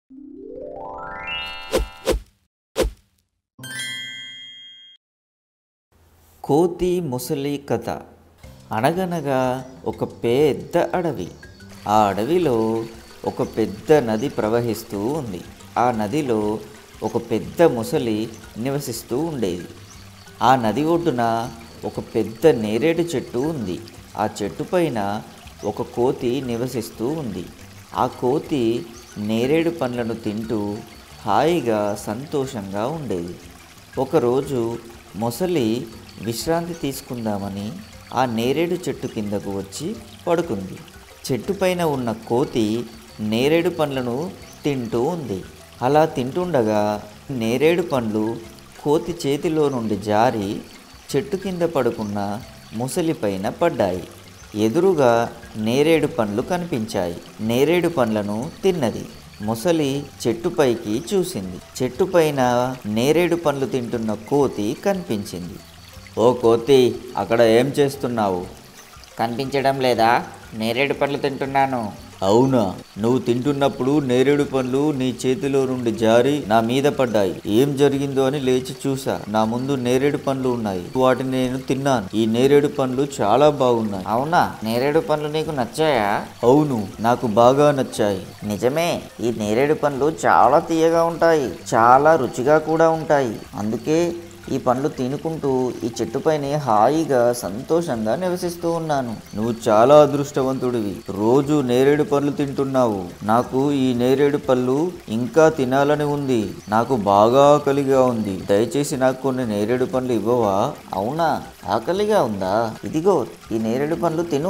కోతి ముసలి కథ. అనగనగా ఒక పెద్ద అడవి. ఆ అడవిలో ఒక పెద్ద నది ప్రవహిస్తూ ఉంది. ఆ నదిలో ఒక పెద్ద ముసలి నివసిస్తూ ఉండేది. ఆ నది ఒడ్డున ఒక పెద్ద నేరేడు చెట్టు ఉంది. ఆ చెట్టు పైన ఒక కోతి నివసిస్తూ ఉంది. ఆ కోతి నేరేడు పండ్లను తింటూ హాయిగా సంతోషంగా ఉండేది. ఒకరోజు మొసలి విశ్రాంతి తీసుకుందామని ఆ నేరేడు చెట్టు కిందకు వచ్చి పడుకుంది. చెట్టుపైన ఉన్న కోతి నేరేడు పండ్లను తింటూ ఉంది. అలా తింటుండగా నేరేడు పండ్లు కోతి చేతిలో నుండి జారి చెట్టు కింద పడుకున్న ముసలి పైన పడ్డాయి. ఎదురుగా నేరేడు పండ్లు కనిపించాయి. నేరేడు పండ్లను తిన్నది. ముసలి చెట్టుపైకి చూసింది. చెట్టుపైన నేరేడు పండ్లు తింటున్న కోతి కనిపించింది. ఓ కోతి, అక్కడ ఏం చేస్తున్నావు? కనిపించడం లేదా? నేరేడు పండ్లు తింటున్నాను. అవునా? నువ్వు తింటున్నప్పుడు నేరేడు పండ్లు నీ చేతిలో నుండి జారి నా మీద పడ్డాయి. ఏం జరిగిందో అని లేచి చూసా. నా ముందు నేరేడు పండ్లు ఉన్నాయి. వాటిని నేను తిన్నాను. ఈ నేరేడు పండ్లు చాలా బాగున్నాయి. అవునా? నేరేడు పండ్లు నీకు నచ్చాయా? అవును, నాకు బాగా నచ్చాయి. నిజమే, ఈ నేరేడు పండ్లు చాలా తీయగా ఉంటాయి, చాలా రుచిగా కూడా ఉంటాయి. అందుకే ఈ పండ్లు తినుకుంటూ ఈ చెట్టుపైనే హాయిగా సంతోషంగా నివసిస్తూ ఉన్నాను. నువ్వు చాలా అదృష్టవంతుడివి. రోజు నేరేడు పళ్ళు తింటున్నావు. నాకు ఈ నేరేడు పళ్ళు ఇంకా తినాలని ఉంది. నాకు బాగా ఆకలిగా ఉంది. దయచేసి నాకు కొన్ని నేరేడు పండ్లు ఇవ్వవా? అవునా? ఆకలిగా ఉందా? ఇదిగో ఈ నేరేడు పండ్లు తిను.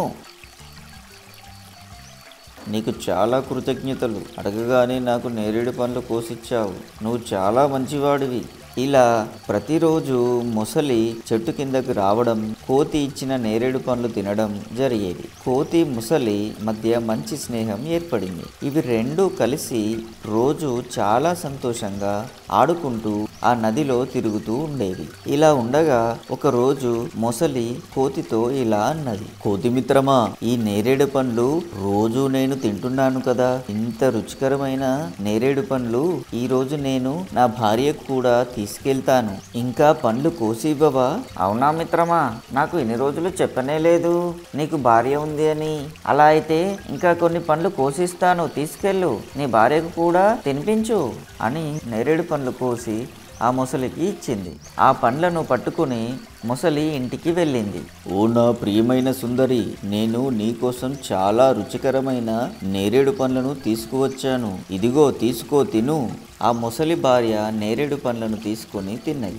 నీకు చాలా కృతజ్ఞతలు. అడగగానే నాకు నేరేడు పండ్లు కోసిచ్చావు. నువ్వు చాలా మంచివాడివి. ఇలా ప్రతిరోజు మొసలి చెట్టు కిందకు రావడం, కోతి ఇచ్చిన నేరేడు పండ్లు తినడం జరిగేది. కోతి ముసలి మధ్య మంచి స్నేహం ఏర్పడింది. ఇవి రెండూ కలిసి రోజు చాలా సంతోషంగా ఆడుకుంటూ ఆ నదిలో తిరుగుతూ ఉండేవి. ఇలా ఉండగా ఒకరోజు మొసలి కోతితో ఇలా అన్నది. కోతి మిత్రమా, ఈ నేరేడు పండ్లు రోజు నేను తింటున్నాను కదా. ఇంత రుచికరమైన నేరేడు పండ్లు ఈ రోజు నేను నా భార్యకు కూడా తీసుకెళ్తాను. ఇంకా పండ్లు కోసి ఇవ్వవా? అవునా మిత్రమా, నాకు ఇన్ని రోజులు చెప్పనే లేదు నీకు భార్య ఉంది అని. అలా అయితే ఇంకా కొన్ని పండ్లు కోసిస్తాను, తీసుకెళ్ళు. నీ భార్యకు కూడా తినిపించు అని నేరేడు పండ్లు కోసి ఆ మొసలికి ఇచ్చింది. ఆ పండ్లను పట్టుకుని మొసలి ఇంటికి వెళ్ళింది. ఓ నా ప్రియమైన సుందరి, నేను నీకోసం చాలా రుచికరమైన నేరేడు పండ్లను తీసుకువచ్చాను. ఇదిగో తీసుకో, తిను. ఆ మొసలి భార్య నేరేడు పండ్లను తీసుకొని తిన్నది.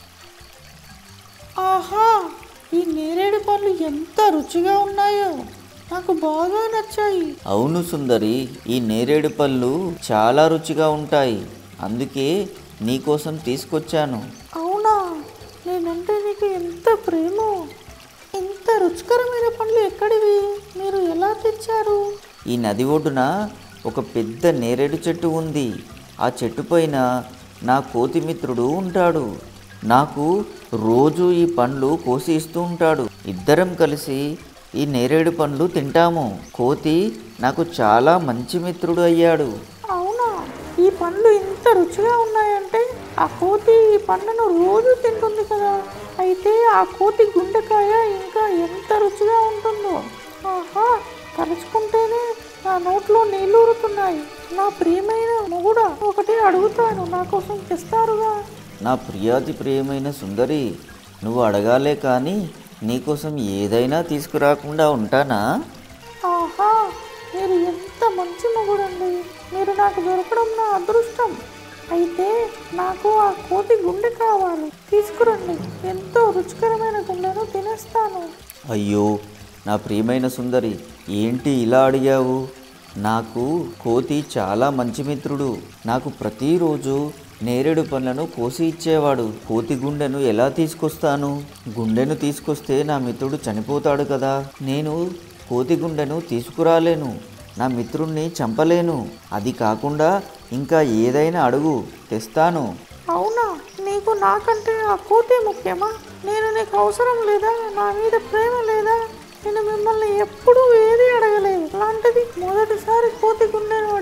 ఆహా, ఈ నేరేడు పండ్లు ఎంత రుచిగా ఉన్నాయో, నాకు బాగా నచ్చాయి. అవును సుందరి, ఈ నేరేడు పళ్ళు చాలా రుచిగా ఉంటాయి. అందుకే నీకోసం తీసుకొచ్చాను. అవునా? నేనంటే నీకు ఎంత ప్రేమ. ఇంత రుచికరమైన పండ్లు ఎక్కడివి? మీరు ఎలా తెచ్చారు? ఈ నది ఒడ్డున ఒక పెద్ద నేరేడు చెట్టు ఉంది. ఆ చెట్టు పైన నా కోతి మిత్రుడు ఉంటాడు. నాకు రోజు ఈ పండ్లు కోసి ఇస్తూ ఉంటాడు. ఇద్దరం కలిసి ఈ నేరేడు పండ్లు తింటాము. కోతి నాకు చాలా మంచి మిత్రుడు అయ్యాడు. అవునా? ఈ పండ్లు ఇంత రుచిగా ఉన్నాయంటే ఆ కోతి ఈ పండ్లను రోజు తింటుంది కదా. అయితే ఆ కోతి గుండెకాయ ఇంకా ఎంత రుచిగా ఉంటుందో. ఆహా, తలుచుకుంటేనే నా నోట్లో నీళ్లు ఊరుతున్నాయి. నా ప్రియమైన మొగుడా, ఒకటి అడుగుతాను, నా కోసం తెస్తారుగా? నా ప్రియాతి ప్రియమైన సుందరి, నువ్వు అడగాలే కానీ నీకోసం ఏదైనా తీసుకురాకుండా ఉంటానా? ఆహా, మీరు ఎంత మంచి మొగుడండి. మీరు నాకు దొరకడం నా అదృష్టం. అయితే నాకు ఆ కోతి గుండె కావాలి, తీసుకురండి. ఎంతో రుచికరమైన గుండెను తినేస్తాను. అయ్యో నా ప్రియమైన సుందరి, ఏంటి ఇలా అడిగావు? నాకు కోతి చాలా మంచి మిత్రుడు. నాకు ప్రతిరోజు నేరేడు పండ్లను కోసి ఇచ్చేవాడు. కోతి గుండెను ఎలా తీసుకొస్తాను? గుండెను తీసుకొస్తే నా మిత్రుడు చనిపోతాడు కదా. నేను కోతి గుండెను తీసుకురాలేను. నా మిత్రుణ్ణి చంపలేను. అది కాకుండా ఇంకా ఏదైనా అడుగు, తెస్తాను. అవునా? నీకు నాకంటే ఆ కోతి ముఖ్యమా? నేను నీకు అవసరం లేదా? నా మీద ప్రేమ లేదా? నేను మిమ్మల్ని ఎప్పుడూ ఏది అడగలేదు. అలాంటిది మొదటిసారి కోతి గుండెను అడిగాను. నా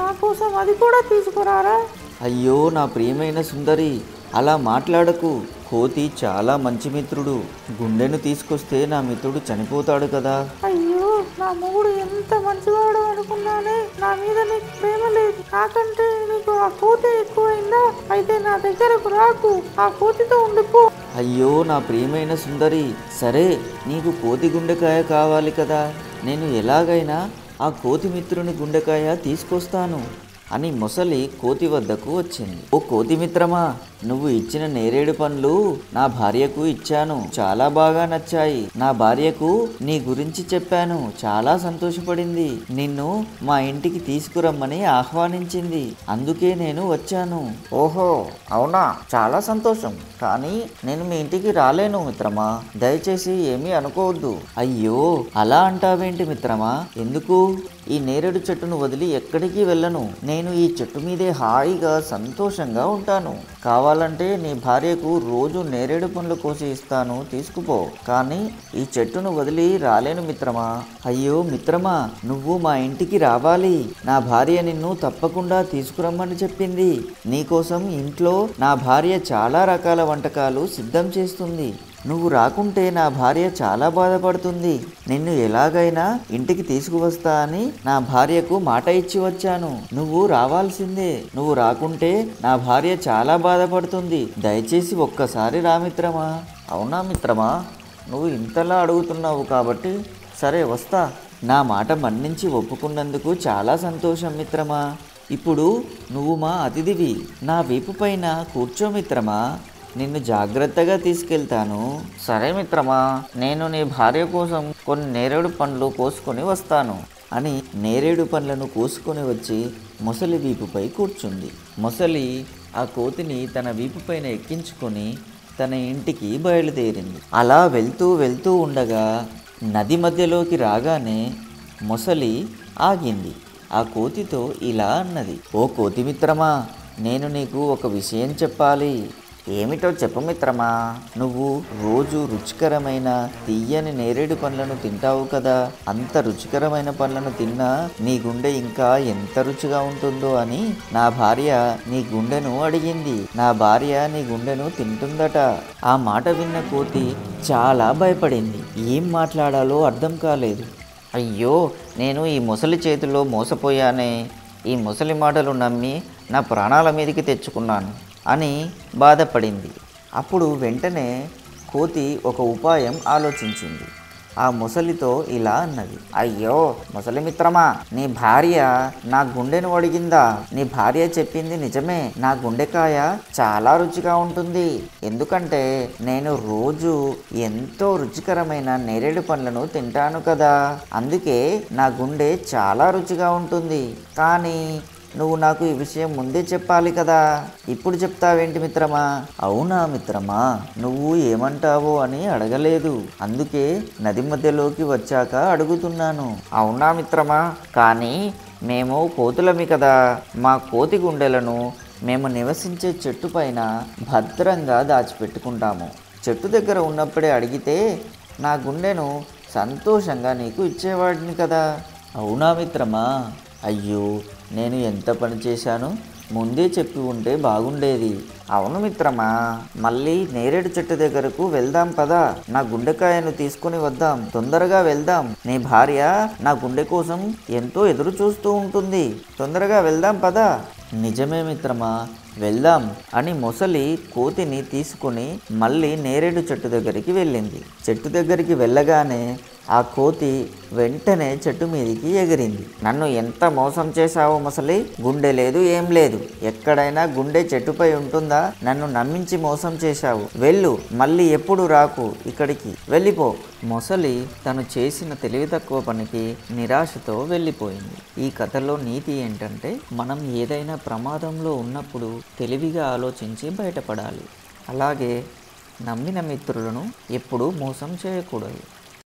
నా కోసం అది కూడా తీసుకురారా. అయ్యో నా ప్రియమైన సుందరి, అలా మాట్లాడకు. కోతి చాలా మంచి మిత్రుడు. గుండెను తీసుకొస్తే నా మిత్రుడు చనిపోతాడు కదా. అయ్యో నా మొగుడు ఎంత మంచివాడు అనుకున్నానే. నా మీద నీకు ప్రేమ లేదు, నాకంటే నీకు ఆ కోతి ఎక్కువైందా? అయితే నా దగ్గరకు రాకు, ఆ కోతితో ఉండిపో. అయ్యో నా ప్రియమైన సుందరి, సరే నీకు కోతి గుండెకాయ కావాలి కదా, నేను ఎలాగైనా ఆ కోతి మిత్రుని గుండెకాయ తీసుకొస్తాను అని మొసలి కోతి వద్దకు వచ్చింది. ఓ కోతి మిత్రమా, నువ్వు ఇచ్చిన నేరేడు పండ్లు నా భార్యకు ఇచ్చాను, చాలా బాగా నచ్చాయి. నా భార్యకు నీ గురించి చెప్పాను, చాలా సంతోషపడింది. నిన్ను మా ఇంటికి తీసుకురమ్మని ఆహ్వానించింది, అందుకే నేను వచ్చాను. ఓహో అవునా, చాలా సంతోషం. కానీ నేను మీ ఇంటికి రాలేను మిత్రమా, దయచేసి ఏమీ అనుకోవద్దు. అయ్యో అలా అంటావేంటి మిత్రమా, ఎందుకు? ఈ నేరేడు చెట్టును వదిలి ఎక్కడికి వెళ్ళను. నేను ఈ చెట్టు మీదే హాయిగా సంతోషంగా ఉంటాను. కావాలంటే నీ భార్యకు రోజు నేరేడు పండ్లు కోసి ఇస్తాను, తీసుకుపో. కానీ ఈ చెట్టును వదిలి రాలేను మిత్రమా. అయ్యో మిత్రమా, నువ్వు మా ఇంటికి రావాలి. నా భార్య నిన్ను తప్పకుండా తీసుకురమ్మని చెప్పింది. నీకోసం ఇంట్లో నా భార్య చాలా రకాల వంటకాలు సిద్ధం చేస్తుంది. నువ్వు రాకుంటే నా భార్య చాలా బాధపడుతుంది. నిన్ను ఎలాగైనా ఇంటికి తీసుకువస్తా అని నా భార్యకు మాట ఇచ్చి వచ్చాను. నువ్వు రావాల్సిందే. నువ్వు రాకుంటే నా భార్య చాలా బాధపడుతుంది. దయచేసి ఒక్కసారి రా మిత్రమా. అవునా మిత్రమా, నువ్వు ఇంతలా అడుగుతున్నావు కాబట్టి సరే వస్తా. నా మాట మన్నించి ఒప్పుకున్నందుకు చాలా సంతోషం మిత్రమా. ఇప్పుడు నువ్వు మా అతిథివి. నా వీపు పైన కూర్చో మిత్రమా, నిన్ను జాగ్రత్తగా తీసుకెళ్తాను. సరే మిత్రమా, నేను నీ భార్య కోసం కొన్ని నేరేడు పండ్లు కోసుకొని వస్తాను అని నేరేడు పండ్లను కోసుకొని వచ్చి మొసలి వీపుపై కూర్చుంది. మొసలి ఆ కోతిని తన వీపుపైన ఎక్కించుకొని తన ఇంటికి బయలుదేరింది. అలా వెళ్తూ వెళ్తూ ఉండగా నది మధ్యలోకి రాగానే మొసలి ఆగింది. ఆ కోతితో ఇలా అన్నది, ఓ కోతి మిత్రమా, నేను నీకు ఒక విషయం చెప్పాలి. ఏమిటో చెప్పు మిత్రమా. నువ్వు రోజు రుచికరమైన తీయని నేరేడు పండ్లను తింటావు కదా. అంత రుచికరమైన పండ్లను తిన్నా నీ గుండె ఇంకా ఎంత రుచిగా ఉంటుందో అని నా భార్య నీ గుండెను అడిగింది. నా భార్య నీ గుండెను తింటుందట. ఆ మాట విన్న కోతి చాలా భయపడింది. ఏం మాట్లాడాలో అర్థం కాలేదు. అయ్యో, నేను ఈ ముసలి చేతిలో మోసపోయానే. ఈ ముసలి మాటలు నమ్మి నా ప్రాణాల మీదకి తెచ్చుకున్నాను అని బాధపడింది. అప్పుడు వెంటనే కోతి ఒక ఉపాయం ఆలోచించింది. ఆ ముసలితో ఇలా అన్నది, అయ్యో ముసలి మిత్రమా, నీ భార్య నా గుండెను అడిగిందా? నీ భార్య చెప్పింది నిజమే. నా గుండెకాయ చాలా రుచిగా ఉంటుంది. ఎందుకంటే నేను రోజు ఎంతో రుచికరమైన నేరేడు పండ్లను తింటాను కదా. అందుకే నా గుండె చాలా రుచిగా ఉంటుంది. కానీ నువ్వు నాకు ఈ విషయం ముందే చెప్పాలి కదా, ఇప్పుడు చెప్తావేంటి మిత్రమా? అవునా మిత్రమా, నువ్వు ఏమంటావో అని అడగలేదు, అందుకే నది మధ్యలోకి వచ్చాక అడుగుతున్నాను. అవునా మిత్రమా, కానీ మేము కోతులమి కదా. మా కోతి గుండెలను మేము నివసించే చెట్టు పైన భద్రంగా దాచిపెట్టుకుంటాము. చెట్టు దగ్గర ఉన్నప్పుడే అడిగితే నా గుండెను సంతోషంగా నీకు ఇచ్చేవాడిని కదా. అవునా మిత్రమా, అయ్యో నేను ఎంత పని చేశాను, ముందే చెప్పి ఉంటే బాగుండేది. అవును మిత్రమా, మళ్ళీ నేరేడు చెట్టు దగ్గరకు వెళ్దాం పదా. నా గుండెకాయను తీసుకుని వద్దాం, తొందరగా వెళ్దాం. నీ భార్య నా గుండె కోసం ఎంతో ఎదురు చూస్తూ ఉంటుంది. తొందరగా వెళ్దాం పదా. నిజమే మిత్రమా, వెళ్దాం అని మొసలి కోతిని తీసుకుని మళ్ళీ నేరేడు చెట్టు దగ్గరికి వెళ్ళింది. చెట్టు దగ్గరికి వెళ్ళగానే ఆ కోతి వెంటనే చెట్టు మీదికి ఎగిరింది. నన్ను ఎంత మోసం చేశావో ముసలి, గుండె లేదు ఏం లేదు. ఎక్కడైనా గుండె చెట్టుపై ఉంటుందా? నన్ను నమ్మించి మోసం చేశావు. వెళ్ళు, మళ్ళీ ఎప్పుడు రాకు ఇక్కడికి, వెళ్ళిపో. మొసలి తను చేసిన తెలివి తక్కువ పనికి నిరాశతో వెళ్ళిపోయింది. ఈ కథలో నీతి ఏంటంటే, మనం ఏదైనా ప్రమాదంలో ఉన్నప్పుడు తెలివిగా ఆలోచించి బయటపడాలి. అలాగే నమ్మిన మిత్రులను ఎప్పుడూ మోసం చేయకూడదు.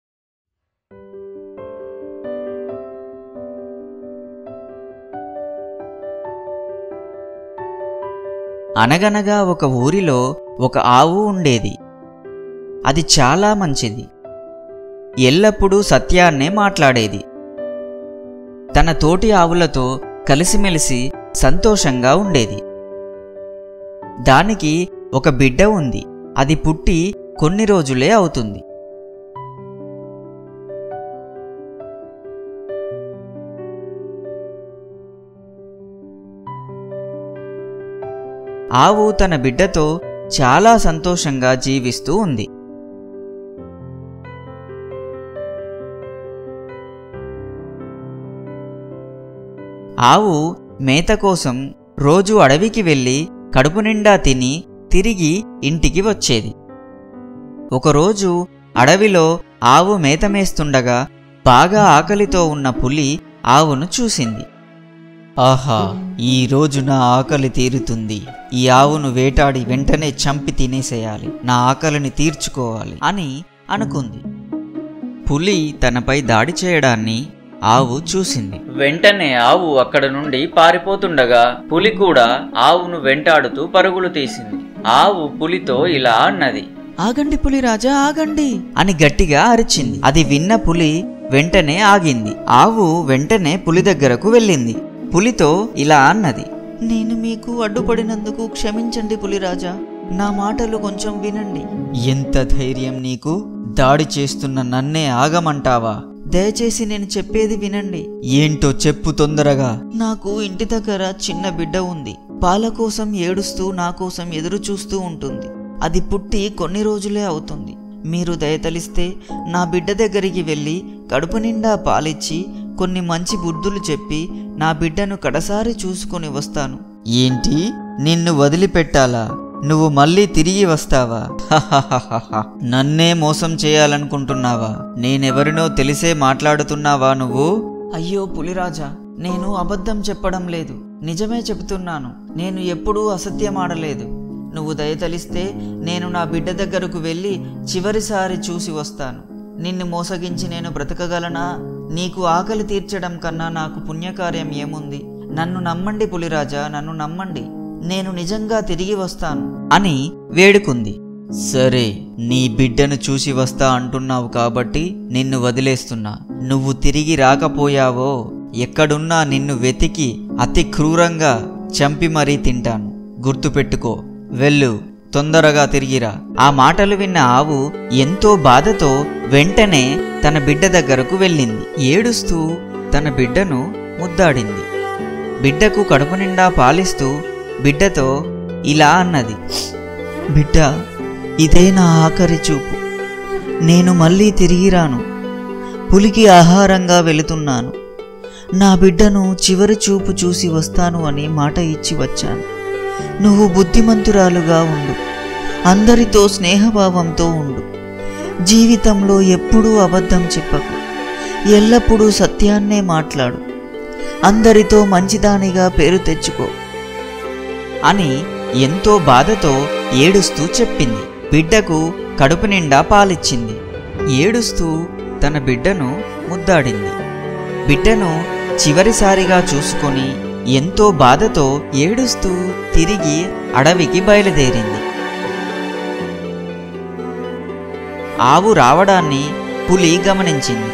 అనగనగా ఒక ఊరిలో ఒక ఆవు ఉండేది. అది చాలా మంచిది. ఎల్లప్పుడూ సత్యాన్నే మాట్లాడేది. తన తోటి ఆవులతో కలిసిమెలిసి సంతోషంగా ఉండేది. దానికి ఒక బిడ్డ ఉంది. అది పుట్టి కొన్ని రోజులే అవుతుంది. ఆవు తన బిడ్డతో చాలా సంతోషంగా జీవిస్తూ ఉంది. ఆవు మేత కోసం రోజు అడవికి వెళ్ళి కడుపు నిండా తిని తిరిగి ఇంటికి వచ్చేది. ఒకరోజు అడవిలో ఆవు మేత మేస్తుండగా బాగా ఆకలితో ఉన్న పులి ఆవును చూసింది. ఆహా, ఈ రోజు నా ఆకలి తీరుతుంది. ఈ ఆవును వేటాడి వెంటనే చంపి తినేసేయాలి, నా ఆకలిని తీర్చుకోవాలి అని అనుకుంది. పులి తనపై దాడి చేయడాన్ని ఆవు చూసింది. వెంటనే ఆవు అక్కడ నుండి పారిపోతుండగా పులి కూడా ఆవును వెంటాడుతూ పరుగులు తీసింది. ఆవు పులితో ఇలా అన్నది, ఆగండి పులిరాజా, ఆగండి అని గట్టిగా అరిచింది. అది విన్న పులి వెంటనే ఆగింది. ఆవు వెంటనే పులి దగ్గరకు వెళ్ళింది. పులితో ఇలా అన్నది, నేను మీకు అడ్డుపడినందుకు క్షమించండి పులిరాజా, నా మాటలు కొంచెం వినండి. ఎంత ధైర్యం నీకు? దాడి చేస్తున్న నన్నే ఆగమంటావా? దయచేసి నేను చెప్పేది వినండి. ఏంటో చెప్పు తొందరగా. నాకు ఇంటి దగ్గర చిన్న బిడ్డ ఉంది. పాల కోసం ఏడుస్తూ నా కోసం ఎదురు చూస్తూ ఉంటుంది. అది పుట్టి కొన్ని రోజులే అవుతుంది. మీరు దయతలిస్తే నా బిడ్డ దగ్గరికి వెళ్ళి కడుపు నిండా పాలిచ్చి కొన్ని మంచి బుద్ధులు చెప్పి నా బిడ్డను కడసారి చూసుకొని వస్తాను. ఏంటి, నిన్ను వదిలిపెట్టాలా? నువ్వు మళ్ళీ తిరిగి వస్తావా? నన్నే మోసం చేయాలనుకుంటున్నావా? నేనెవరినో తెలిసే మాట్లాడుతున్నావా నువ్వు? అయ్యో పులిరాజా, నేను అబద్ధం చెప్పడం లేదు, నిజమే చెబుతున్నాను. నేను ఎప్పుడూ అసత్యమాడలేదు. నువ్వు దయతలిస్తే నేను నా బిడ్డ దగ్గరకు వెళ్ళి చివరిసారి చూసి వస్తాను. నిన్ను మోసగించి నేను బ్రతకగలనా? నీకు ఆకలి తీర్చడం కన్నా నాకు పుణ్యకార్యం ఏముంది? నన్ను నమ్మండి పులిరాజా, నన్ను నమ్మండి. నేను నిజంగా తిరిగి వస్తాను అని వేడుకుంది. సరే, నీ బిడ్డను చూసి వస్తా అంటున్నావు కాబట్టి నిన్ను వదిలేస్తున్నా. నువ్వు తిరిగి రాకపోయావో ఎక్కడున్నా నిన్ను వెతికి అతి క్రూరంగా చంపి మరీ తింటాను. గుర్తుపెట్టుకో. వెళ్ళు, తొందరగా తిరిగిరా. ఆ మాటలు విన్న ఆవు ఎంతో బాధతో వెంటనే తన బిడ్డ దగ్గరకు వెళ్ళింది. ఏడుస్తూ తన బిడ్డను ముద్దాడింది. బిడ్డకు కడుపు నిండా పాలిస్తూ బిడ్డతో ఇలా అన్నది, బిడ్డ, ఇదే నా ఆఖరి చూపు. నేను మళ్ళీ తిరిగి రాను. పులికి ఆహారంగా వెళుతున్నాను. నా బిడ్డను చివరి చూపు చూసి వస్తాను అని మాట ఇచ్చి వచ్చాను. నువ్వు బుద్ధిమంతురాలుగా ఉండు. అందరితో స్నేహభావంతో ఉండు. జీవితంలో ఎప్పుడూ అబద్ధం చెప్పకు. ఎల్లప్పుడూ సత్యాన్నే మాట్లాడు. అందరితో మంచిదానిగా పేరు తెచ్చుకో అని ఎంతో బాధతో ఏడుస్తూ చెప్పింది. బిడ్డకు కడుపు నిండా పాలిచ్చింది. ఏడుస్తూ తన బిడ్డను ముద్దాడింది. బిడ్డను చివరిసారిగా చూసుకొని ఎంతో బాధతో ఏడుస్తూ తిరిగి అడవికి బయలుదేరింది. ఆవు రావడాన్ని పులి గమనించింది.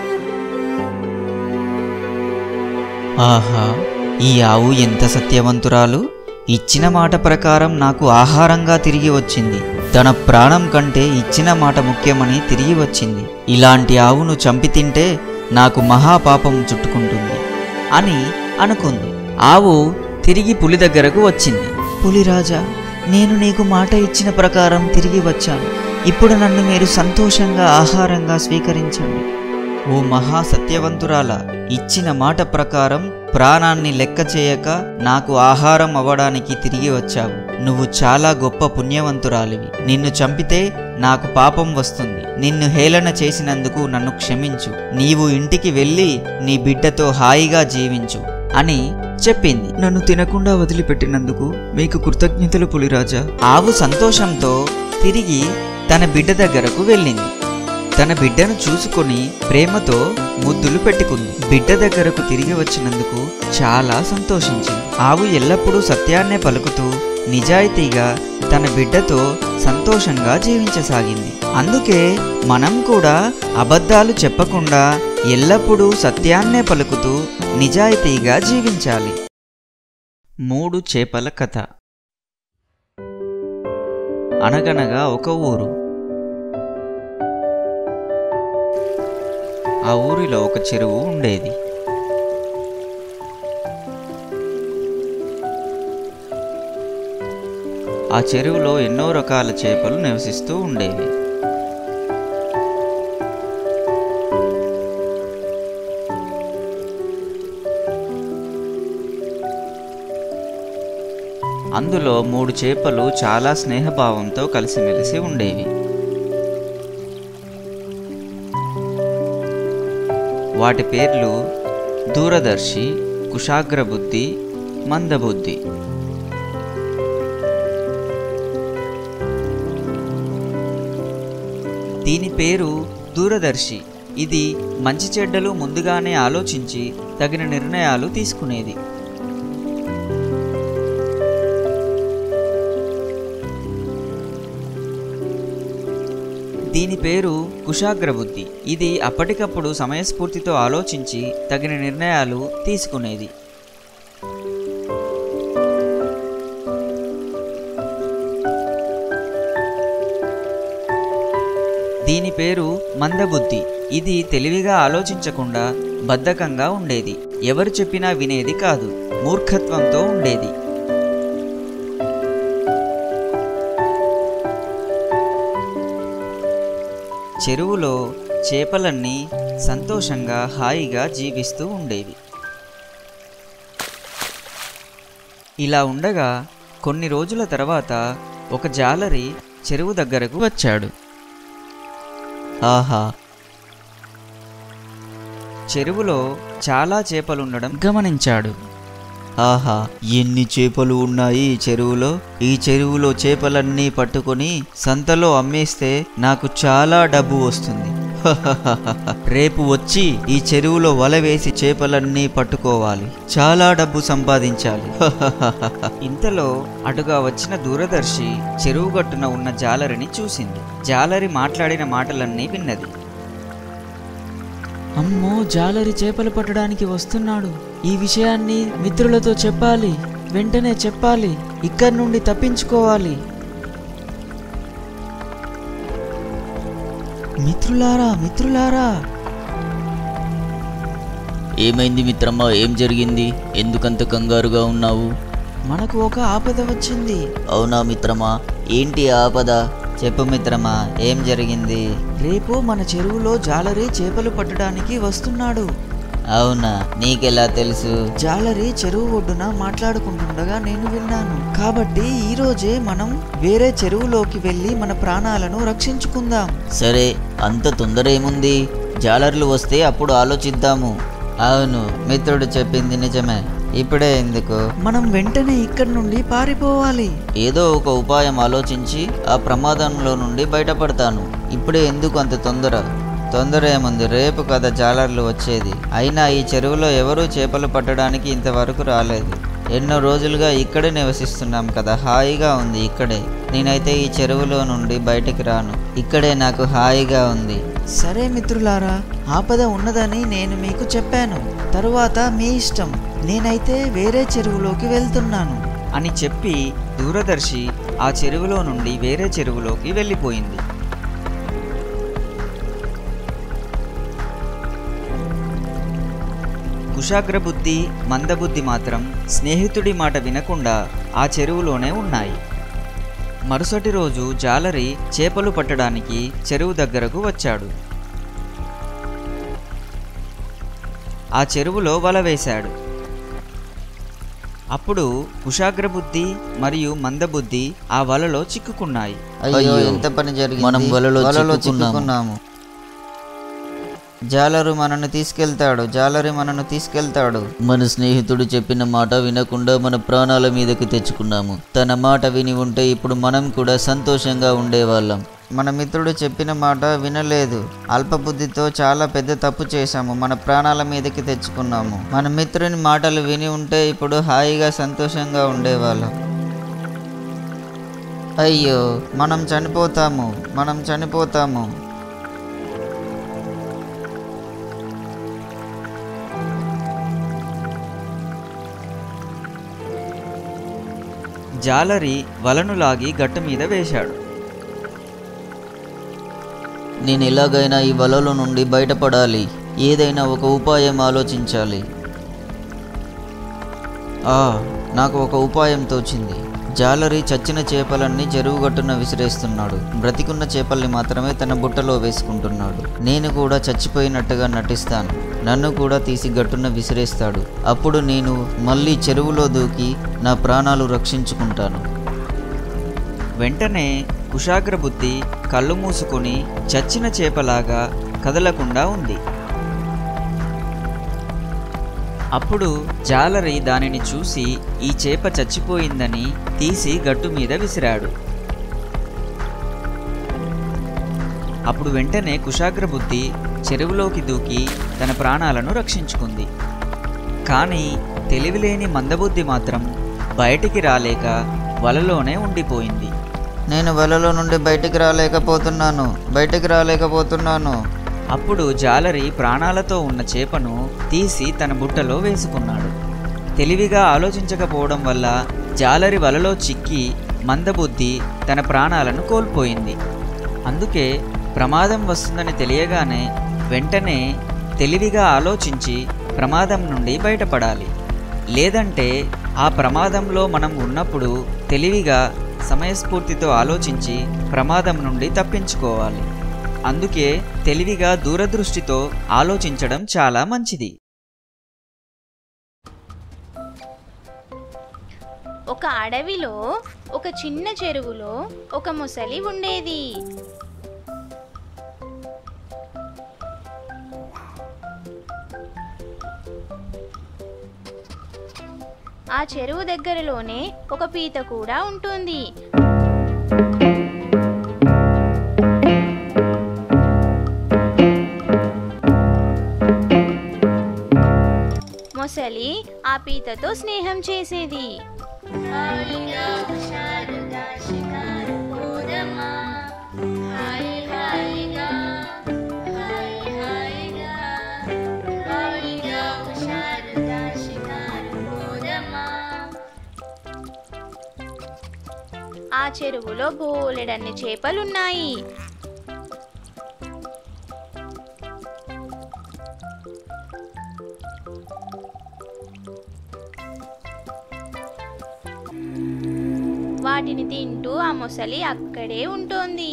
ఆహా, ఈ ఆవు ఎంత సత్యవంతురాలు! ఇచ్చిన మాట ప్రకారం నాకు ఆహారంగా తిరిగి వచ్చింది. తన ప్రాణం కంటే ఇచ్చిన మాట ముఖ్యమని తిరిగి వచ్చింది. ఇలాంటి ఆవును చంపి తింటే నాకు మహాపాపం చుట్టుకుంటుంది అని అనుకుంది. ఆవు తిరిగి పులి దగ్గరకు వచ్చింది. పులిరాజా, నేను నీకు మాట ఇచ్చిన ప్రకారం తిరిగి వచ్చాను. ఇప్పుడు నన్ను మీరు సంతోషంగా ఆహారంగా స్వీకరించండి. ఓ మహా సత్యవంతురాల, ఇచ్చిన మాట ప్రకారం ప్రాణాన్ని లెక్క చేయక నాకు ఆహారం అవ్వడానికి తిరిగి వచ్చావు. నువ్వు చాలా గొప్ప పుణ్యవంతురాలివి. నిన్ను చంపితే నాకు పాపం వస్తుంది. నిన్ను హేళన చేసినందుకు నన్ను క్షమించు. నీవు ఇంటికి వెళ్ళి నీ బిడ్డతో హాయిగా జీవించు అని చెప్పింది. నన్ను తినకుండా వదిలిపెట్టినందుకు మీకు కృతజ్ఞతలు పులిరాజా. ఆవు సంతోషంతో తిరిగి తన బిడ్డ దగ్గరకు వెళ్ళింది. తన బిడ్డను చూసుకొని ప్రేమతో ముద్దులు పెట్టుకుంది. బిడ్డ దగ్గరకు తిరిగి వచ్చినందుకు చాలా సంతోషించింది. ఆవు ఎల్లప్పుడూ సత్యాన్నే పలుకుతూ నిజాయితీగా తన బిడ్డతో సంతోషంగా జీవించసాగింది. అందుకే మనం కూడా అబద్ధాలు చెప్పకుండా ఎల్లప్పుడూ సత్యాన్నే పలుకుతూ నిజాయితీగా జీవించాలి. 3 చేపల కథ. అనగనగా ఒక ఊరు. ఆ ఊరిలో ఒక చెరువు ఉండేది. ఆ చెరువులో ఎన్నో రకాల చేపలు నివసిస్తూ ఉండేవి. అందులో 3 చేపలు చాలా స్నేహభావంతో కలిసిమెలిసి ఉండేవి. వాటి పేర్లు దూరదర్శి, కుశాగ్రబుద్ధి, మందబుద్ధి. దీని పేరు దూరదర్శి. ఇది మంచి చెడ్డలు ముందుగానే ఆలోచించి తగిన నిర్ణయాలు తీసుకునేది. దీని పేరు కుశాగ్రబుద్ధి. ఇది అప్పటికప్పుడు సమయస్ఫూర్తితో ఆలోచించి తగిన నిర్ణయాలు తీసుకునేది. దీని పేరు మందబుద్ధి. ఇది తెలివిగా ఆలోచించకుండా బద్ధకంగా ఉండేది. ఎవరు చెప్పినా వినేది కాదు, మూర్ఖత్వంతో ఉండేది. చెరువులో చేపలన్నీ సంతోషంగా హాయిగా జీవిస్తూ ఉండేవి. ఇలా ఉండగా కొన్ని రోజుల తర్వాత ఒక జాలరి చెరువు దగ్గరకు వచ్చాడు. ఆహా! చెరువులో చాలా చేపలుండడం గమనించాడు. ఆహా! ఎన్ని చేపలు ఉన్నాయి ఈ చెరువులో! ఈ చెరువులో చేపలన్నీ పట్టుకొని సంతలో అమ్మేస్తే నాకు చాలా డబ్బు వస్తుంది. రేపు వచ్చి ఈ చెరువులో వల వేసి చేపలన్నీ పట్టుకోవాలి, చాలా డబ్బు సంపాదించాలి. ఇంతలో అటుగా వచ్చిన దూరదర్శి చెరువు గట్టున ఉన్న జాలరిని చూసింది. జాలరి మాట్లాడిన మాటలన్నీ విన్నది. అమ్మో, జాలరి చేపలు పట్టడానికి వస్తున్నాడు. ఈ విషయాన్ని మిత్రులతో చెప్పాలి, వెంటనే చెప్పాలి. ఇక్కడి నుండి తప్పించుకోవాలి. మిత్రులారా, మిత్రులారా! ఏమైంది మిత్రమా? ఏం జరిగింది? ఎందుకంత కంగారుగా ఉన్నావు? మనకు ఒక ఆపద వచ్చింది. అవునా మిత్రమా? ఏంటి ఆపద? చెప్పు మిత్రమా, ఏం జరిగింది? రేపు మన చెరువులో జాలరి చేపలు పట్టడానికి వస్తున్నాడు. అవునా? నీకెలా తెలుసు? జాలరి చెరువు ఒడ్డున మాట్లాడుకుంటుండగా నేను విన్నాను. కాబట్టి ఈ రోజే మనం వేరే చెరువులోకి వెళ్ళి మన ప్రాణాలను రక్షించుకుందాం. సరే, అంత తొందర ఏముంది? జాలర్లు వస్తే అప్పుడు ఆలోచిద్దాము. అవును, మిత్రుడు చెప్పింది నిజమే. ఇప్పుడే ఎందుకు? మనం వెంటనే ఇక్కడి నుండి పారిపోవాలి. ఏదో ఒక ఉపాయం ఆలోచించి ఆ ప్రమాదంలో నుండి బయటపడతాను. ఇప్పుడే ఎందుకు అంత తొందర? తొందర ఏముంది? రేపు కదా జాలర్లు వచ్చేది. అయినా ఈ చెరువులో ఎవరూ చేపలు పట్టడానికి ఇంతవరకు రాలేదు. ఎన్నో రోజులుగా ఇక్కడే నివసిస్తున్నాం కదా, హాయిగా ఉంది ఇక్కడే. నేనైతే ఈ చెరువులో నుండి బయటికి రాను. ఇక్కడే నాకు హాయిగా ఉంది. సరే మిత్రులారా, ఆపద ఉన్నదని నేను మీకు చెప్పాను. తరువాత మీ ఇష్టం. నేనైతే వేరే చెరువులోకి వెళ్తున్నాను అని చెప్పి దూరదర్శి ఆ చెరువులో నుండి వేరే చెరువులోకి వెళ్ళిపోయింది. కుశాగ్రబుద్ధి, మందబుద్ధి మాత్రం స్నేహితుడి మాట వినకుండా ఆ చెరువులోనే ఉన్నాయి. మరుసటి రోజు జాలరి చేపలు పట్టడానికి చెరువు దగ్గరకు వచ్చాడు. ఆ చెరువులో వల వేశాడు. అప్పుడు కుశాగ్రబుద్ధి మరియు మందబుద్ధి ఆ వలలో చిక్కుకున్నాయి. అయ్యో, ఎంత పని జరిగింది! మనం వలలో చిక్కుకున్నాము. జాలరు మనను తీసుకెళ్తాడు. జాలరి మనను తీసుకెళ్తాడు. మన స్నేహితుడు చెప్పిన మాట వినకుండా మన ప్రాణాల మీదకి తెచ్చుకున్నాము. తన మాట విని ఉంటే ఇప్పుడు మనం కూడా సంతోషంగా ఉండేవాళ్ళం. మన మిత్రుడు చెప్పిన మాట వినలేదు. అల్పబుద్ధితో చాలా పెద్ద తప్పు చేశాము. మన ప్రాణాల మీదకి తెచ్చుకున్నాము. మన మిత్రుని మాటలు విని ఉంటే ఇప్పుడు హాయిగా సంతోషంగా ఉండేవాళ్ళం. అయ్యో, మనం చనిపోతాము. జాలరి వలను లాగి గట్టు మీద వేశాడు. నేను ఎలాగైనా ఈ వలలో నుండి బయటపడాలి. ఏదైనా ఒక ఉపాయం ఆలోచించాలి. నాకు ఒక ఉపాయం తోచింది. జాలరి చచ్చిన చేపలన్నీ చెరువు గట్టున విసిరేస్తున్నాడు. బ్రతికున్న చేపల్ని మాత్రమే తన బుట్టలో వేసుకుంటున్నాడు. నేను కూడా చచ్చిపోయినట్టుగా నటిస్తాను. నన్ను కూడా తీసి గట్టున విసిరేస్తాడు. అప్పుడు నేను మళ్ళీ చెరువులో దూకి నా ప్రాణాలు రక్షించుకుంటాను. వెంటనే కుశాగ్రబుద్ధి కళ్ళు మూసుకొని చచ్చిన చేపలాగా కదలకుండా ఉంది. అప్పుడు జాలరి దానిని చూసి ఈ చేప చచ్చిపోయిందని తీసి గట్టు మీద విసిరాడు. అప్పుడు వెంటనే కుశాగ్రబుద్ధి చెరువులోకి దూకి తన ప్రాణాలను రక్షించుకుంది. కానీ తెలివిలేని మందబుద్ధి మాత్రం బయటికి రాలేక వలలోనే ఉండిపోయింది. నేను వలలో నుండి బయటికి రాలేకపోతున్నాను. అప్పుడు జాలరి ప్రాణాలతో ఉన్న చేపను తీసి తన బుట్టలో వేసుకున్నాడు. తెలివిగా ఆలోచించకపోవడం వల్ల జాలరి వలలో చిక్కి మందబుద్ధి తన ప్రాణాలను కోల్పోయింది. అందుకే ప్రమాదం వస్తుందని తెలియగానే వెంటనే తెలివిగా ఆలోచించి ప్రమాదం నుండి బయటపడాలి. లేదంటే ఆ ప్రమాదంలో మనం ఉన్నప్పుడు తెలివిగా సమయస్ఫూర్తితో ఆలోచించి ప్రమాదం నుండి తప్పించుకోవాలి. అందుకే తెలివిగా దూరదృష్టితో ఆలోచించడం చాలా మంచిది. ఒక అడవిలో ఒక చిన్న చెరువులో ఒక మొసలి ఉండేది. ఆ చెరువు దగ్గరలోనే ఒక పీత కూడా ఉంటుంది. మొసలి ఆ పీతతో స్నేహం చేసేది. ఆ చెరువులో బోలెడన్ని చేపలున్నాయి. వాటిని తింటూ ఆ మొసలి అక్కడే ఉంటుంది.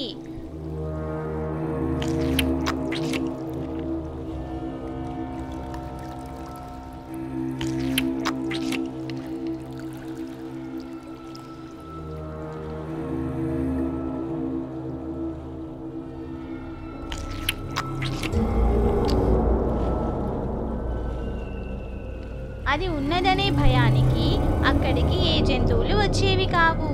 అది ఉన్నదనే భయానికి అక్కడికి ఏ జంతువులు వచ్చేవి కావు.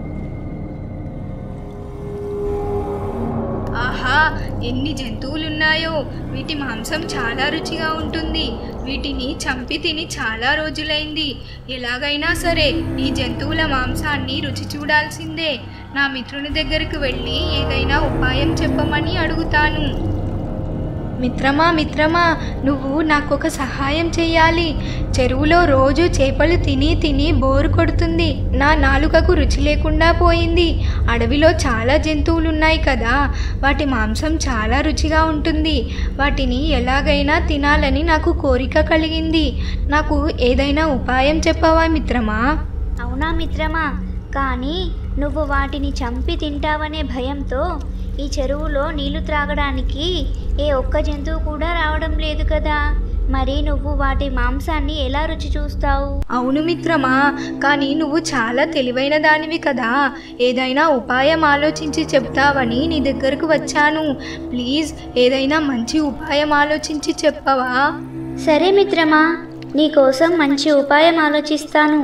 ఆహా, ఎన్ని జంతువులున్నాయో! వీటి మాంసం చాలా రుచిగా ఉంటుంది. వీటిని చంపి తిని చాలా రోజులైంది. ఎలాగైనా సరే ఈ జంతువుల మాంసాన్ని రుచి చూడాల్సిందే. నా మిత్రుని దగ్గరకు వెళ్ళి ఏదైనా ఉపాయం చెప్పమని అడుగుతాను. మిత్రమా, నువ్వు నాకొక సహాయం చెయ్యాలి. చెరువులో రోజు చేపలు తిని తిని బోరు కొడుతుంది. నా నాలుకకు రుచి లేకుండా పోయింది. అడవిలో చాలా జంతువులున్నాయి కదా, వాటి మాంసం చాలా రుచిగా ఉంటుంది. వాటిని ఎలాగైనా తినాలని నాకు కోరిక కలిగింది. నాకు ఏదైనా ఉపాయం చెప్పవా మిత్రమా? అవునా మిత్రమా, కానీ నువ్వు వాటిని చంపి తింటావనే భయంతో ఈ చెరువులో నీళ్లు త్రాగడానికి ఏ ఒక్క జంతువు కూడా రావడం లేదు కదా. మరి నువ్వు వాటి మాంసాన్ని ఎలా రుచి చూస్తావు? అవును మిత్రమా, కానీ నువ్వు చాలా తెలివైన దానివి కదా. ఏదైనా ఉపాయం ఆలోచించి చెప్తావని నీ దగ్గరకు వచ్చాను. ప్లీజ్ ఏదైనా మంచి ఉపాయం ఆలోచించి చెప్పవా? సరే మిత్రమా, నీకోసం మంచి ఉపాయం ఆలోచిస్తాను.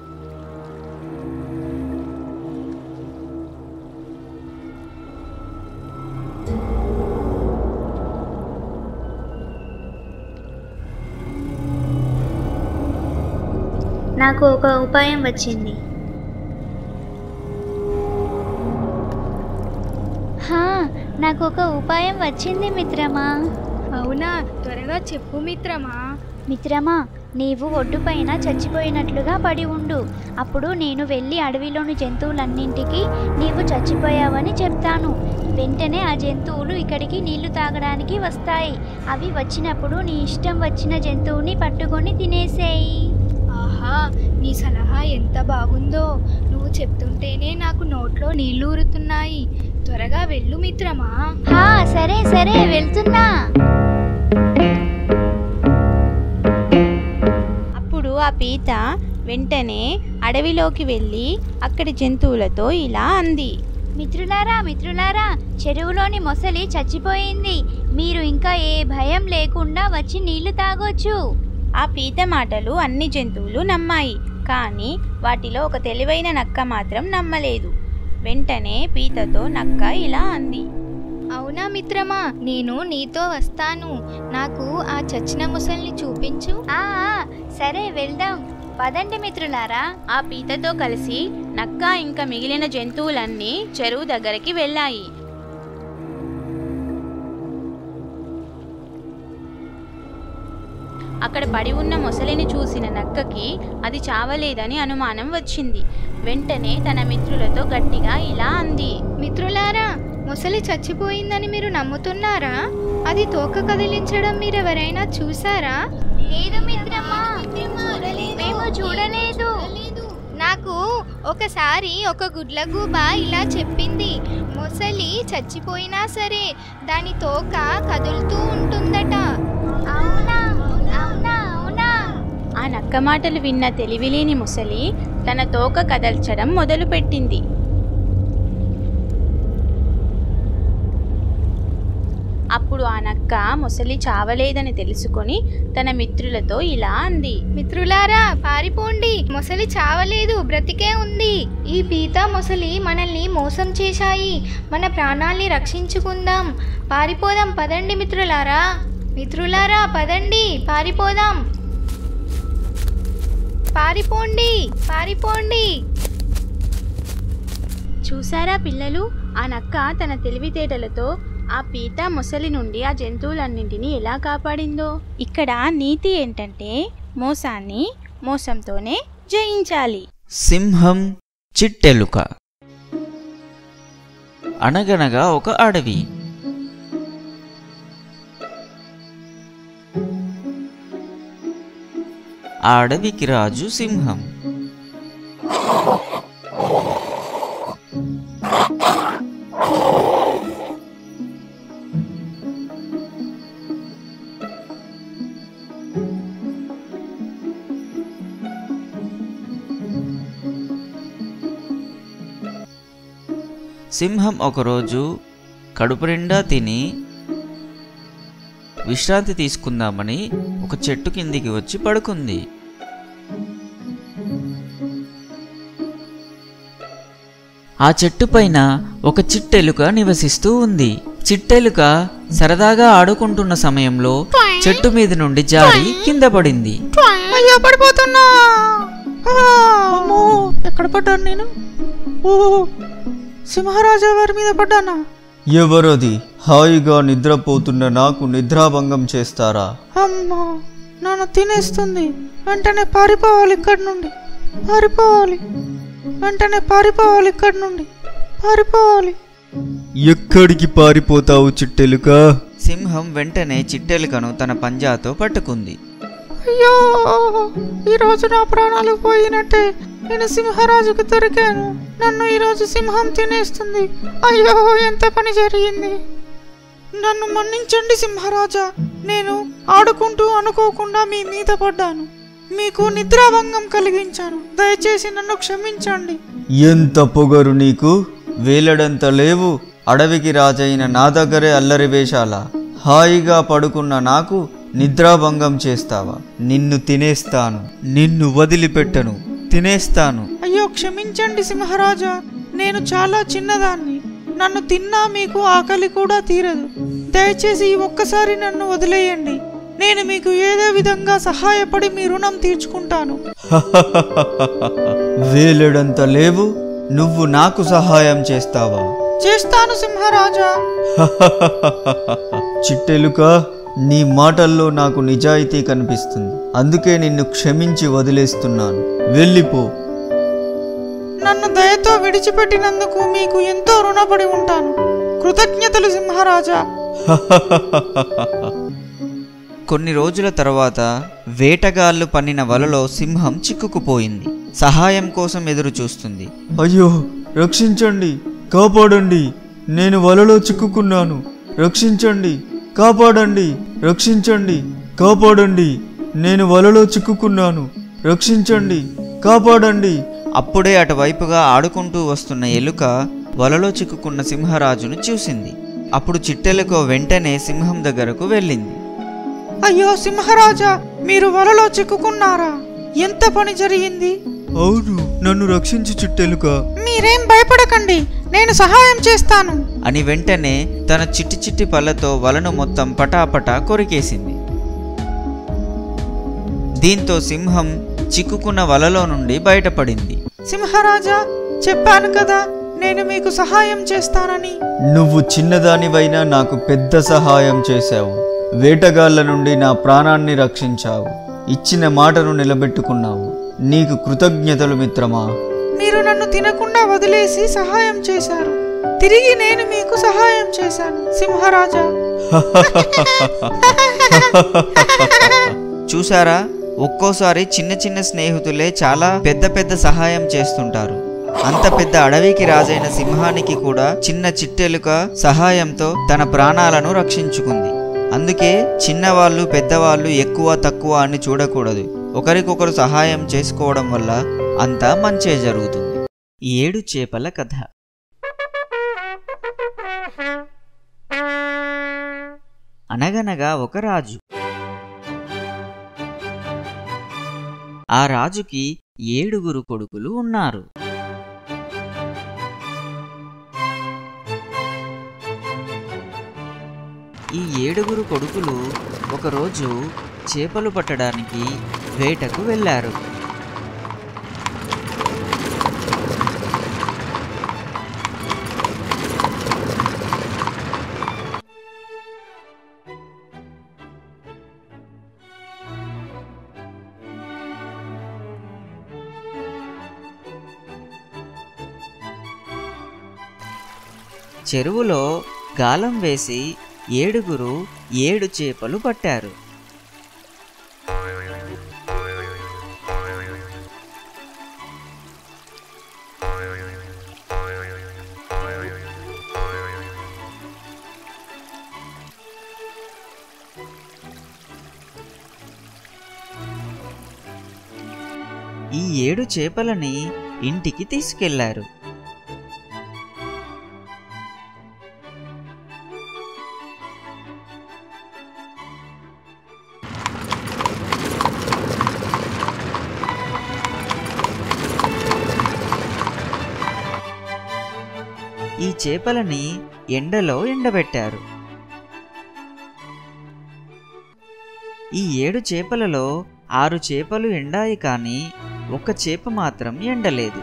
నాకు ఒక ఉపాయం వచ్చింది. నాకు ఒక ఉపాయం వచ్చింది మిత్రమా. అవునా? త్వరగా చెప్పు మిత్రమా. మిత్రమా, నీవు ఒడ్డుపైన చచ్చిపోయినట్లుగా పడి ఉండు. అప్పుడు నేను వెళ్ళి అడవిలోని జంతువులన్నింటికి నీవు చచ్చిపోయావని చెప్తాను. వెంటనే ఆ జంతువులు ఇక్కడికి నీళ్లు తాగడానికి వస్తాయి. అవి వచ్చినప్పుడు నీ ఇష్టం వచ్చిన జంతువుని పట్టుకొని తినేసేయి. ఆహా, నీ సలహా ఎంత బాగుందో. నువ్వు చెప్తుంటేనే నాకు నోట్లో నీళ్లు ఊరుతున్నాయి. త్వరగా వెళ్ళు మిత్రమా. సరే సరే వెళ్తున్నా. అప్పుడు ఆ పీత వెంటనే అడవిలోకి వెళ్ళి అక్కడి జంతువులతో ఇలా అంది. మిత్రులారా మిత్రులారా, చెరువులోని మొసలి చచ్చిపోయింది. మీరు ఇంకా ఏ భయం లేకుండా వచ్చి నీళ్లు తాగొచ్చు. ఆ పీత మాటలు అన్ని జంతువులు నమ్మాయి. కానీ వాటిలో ఒక తెలివైన నక్క మాత్రం నమ్మలేదు. వెంటనే పీతతో నక్క ఇలా అంది. అవునా మిత్రమా, నేను నీతో వస్తాను. నాకు ఆ చచ్చిన ముసల్ని చూపించు. సరే వెళ్దాం, పదండి మిత్రులారా. ఆ పీతతో కలిసి నక్క ఇంకా మిగిలిన జంతువులన్నీ చెరువు దగ్గరికి వెళ్ళాయి. అక్కడ పడి ఉన్న మొసలిని చూసిన నక్కకి అది చావలేదని అనుమానం వచ్చింది. వెంటనే తన మిత్రులతో గట్టిగా ఇలా అంది. మిత్రులారా, మొసలి చచ్చిపోయిందని మీరు నమ్ముతున్నారా? అది తోక కదిలించడం మీరెవరైనా చూసారా? లేదు మిత్రమా, మేము చూడలేదు. నాకు ఒకసారి ఒక గుడ్లగూబ ఇలా చెప్పింది. మొసలి చచ్చిపోయినా సరే దాని తోక కదులుతూ ఉంటుందట. అవునా అవునా అవునా. ఆ నక్క మాటలు విన్న తెలివిలేని ముసలి తన తోక కదల్చడం మొదలుపెట్టింది. అప్పుడు ఆ నక్క మొసలి చావలేదని తెలుసుకొని తన మిత్రులతో ఇలా అంది. మిత్రులారా, పారిపోండి, మొసలి చావలేదు, బ్రతికే ఉంది. ఈ పీత మొసలి మనల్ని మోసం చేశాయి. మన ప్రాణాల్ని రక్షించుకుందాం. పారిపోదాం, పదండి మిత్రులారా. మిత్రులారా పదండి, పారిపోదాం. పారిపోండి, పారిపోండి. చూసారా పిల్లలు, ఆ నక్క తన తెలివితేటలతో ఆ పీత మొసలి నుండి ఆ జంతువులన్నింటినీ ఎలా కాపాడిందో. ఇక్కడ నీతి ఏంటంటే మోసాన్ని మోసంతోనే జయించాలి. సింహం చిట్టెలుక. అనగనగా ఒక అడవి. ఆ అడవికి రాజు సింహం. సింహం ఒకరోజు కడుపు నిండా తిని విశ్రాంతి తీసుకుందామని ఒక చెట్టు కిందికి వచ్చి పడుకుంది. ఆ చెట్టు పైన ఒక చిట్టెలుక నివసిస్తూ ఉంది. చిట్టెలుక సరదాగా ఆడుకుంటున్న సమయంలో చెట్టు మీద నుండి జారి కింద పడింది. అయ్యో పడిపోతున్నా. ఎక్కడ పడ్డాను నేను? సింహరాజా వారి మీద పడ్డానా? ఎవరది? హాయిగా నిద్రపోతున్న నాకు నిద్రాభంగం చేస్తారా? అమ్మా, నన్ను తినేస్తుంది. వెంటనే పారిపోవాలి ఇక్కడి నుండి. పారిపోవాలి, వెంటనే పారిపోవాలి ఇక్కడి నుండి. పారిపోవాలి. ఎక్కడికి పారిపోతావు చిట్టెలుక? సింహం వెంటనే చిట్టెలుకను తన పంజాతో పట్టుకుంది. అయ్యో, ఈరోజు నా ప్రాణాలు పోయినట్టే. నేను సింహరాజుకు దొరికాను. నన్ను ఈరోజు సింహం తినేస్తుంది. అయ్యో, ఎంత పని జరిగింది. నన్ను మన్నించండి సింహరాజా. నేను ఆడుకుంటూ అనుకోకుండా మీ మీద పడ్డాను. మీకు నిద్రాభంగం కలిగించాను. దయచేసి నన్ను క్షమించండి. ఎంత పొగరు నీకు! వేలడంత లేవు. అడవికి రాజైన నా దగ్గరే అల్లరి వేషాలా? హాయిగా పడుకున్న నాకు నిద్రాభంగం చేస్తావా? నిన్ను తినేస్తాను. నిన్ను వదిలిపెట్టను. తినేస్తాను. అయ్యో, క్షమించండి సింహరాజా. నేను చాలా చిన్నదాన్ని. నన్ను తిన్నా మీకు ఆకలి కూడా తీరదు. దయచేసి ఈ ఒక్కసారి నన్ను వదిలేయండి. నేను మీకు ఏదో విధంగా సహాయపడి మీ రుణం తీర్చుకుంటాను. వేలడంత లేవు. నువ్వు నాకు సహాయం చేస్తావా? చేస్తాను సింహరాజా. చిట్టెలుక, నీ మాటల్లో నాకు నిజాయితీ కనిపిస్తుంది. అందుకే నిన్ను క్షమించి వదిలేస్తున్నాను. వెళ్ళిపో. నన్ను దయతో విడిచిపెట్టినందుకు మీకు ఎంతో రుణపడి ఉంటాను. కృతజ్ఞతలు సింహరాజా. కొన్ని రోజుల తర్వాత వేటగాళ్ళు పన్నిన వలలో సింహం చిక్కుకుపోయింది. సహాయం కోసం ఎదురు చూస్తుంది. అయ్యో, రక్షించండి, కాపాడండి, నేను వలలో చిక్కుకున్నాను. రక్షించండి, కాపాడండి, రక్షించండి, కాపాడండి, నేను వలలో చిక్కుకున్నాను. రక్షించండి, కాపాడండి. అప్పుడే అటువైపుగా ఆడుకుంటూ వస్తున్న ఎలుక వలలో చిక్కుకున్న సింహరాజును చూసింది. అప్పుడు చిట్టెలుక వెంటనే సింహం దగ్గరకు వెళ్ళింది. అయ్యో సింహరాజా, మీరు వలలో చిక్కుకున్నారా? ఎంత పని జరిగింది? అవును, నన్ను రక్షించు చిట్టెలుక. మీరేం భయపడకండి, నేను సహాయం చేస్తాను అని వెంటనే తన చిట్టి చిట్టి పళ్ళతో వలను మొత్తం పటాపటా కొరికేసింది. దీంతో సింహం చిక్కుకున్న వలలో నుండి బయటపడింది. సింహరాజా, చెప్పాను కదా నేను మీకు సహాయం చేస్తానని. నువ్వు చిన్నదానివైనా నాకు పెద్ద సహాయం చేశావు. వేటగాళ్ల నుండి నా ప్రాణాన్ని రక్షించావు. ఇచ్చిన మాటను నిలబెట్టుకున్నావు. నీకు కృతజ్ఞతలు మిత్రమా. మీరు నన్ను తినకుండా వదిలేసి సహాయం చేశారు. తిరిగి నేను మీకు సహాయం చేశాను సింహరాజా. చూసారా, ఒక్కోసారి చిన్న చిన్న స్నేహితులే చాలా పెద్ద పెద్ద సహాయం చేస్తుంటారు. అంత పెద్ద అడవికి రాజైన సింహానికి కూడా చిన్న చిట్టెలుక సహాయంతో తన ప్రాణాలను రక్షించుకుంది. అందుకే చిన్నవాళ్ళు పెద్దవాళ్ళు ఎక్కువ తక్కువ అని చూడకూడదు. ఒకరికొకరు సహాయం చేసుకోవడం వల్ల అంతా మంచే జరుగుతుంది. 7 చేపల కథ. అనగనగా ఒక రాజు. ఆ రాజుకి 7 కొడుకులు ఉన్నారు. ఈ 7 కొడుకులు ఒకరోజు చేపలు పట్టడానికి వేటకు వెళ్ళారు. చెరువులో గాలం వేసి 7 చేపలు పట్టారు. ఈ 7 చేపలని ఇంటికి తీసుకెళ్లారు. ఈ చేపలని ఎండలో ఎండబెట్టారు. ఈ 7 చేపలలో 6 చేపలు ఎండాయి, కానీ 1 చేప మాత్రం ఎండలేదు.